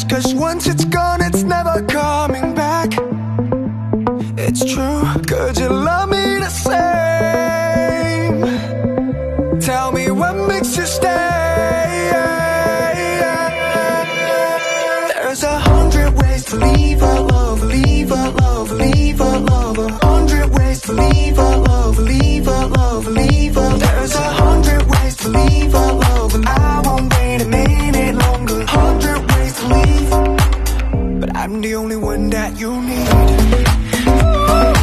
'cause once it's gone, it's never coming back. It's true, could you love me the same? Tell me what makes you stay. There's 100 ways to leave a love, leave a love, leave a love. 100 ways to leave a love, leave a love, leave a. There's 100 ways to leave a love, and I won't wait a minute longer. 100 ways to leave, but I'm the only one that you need.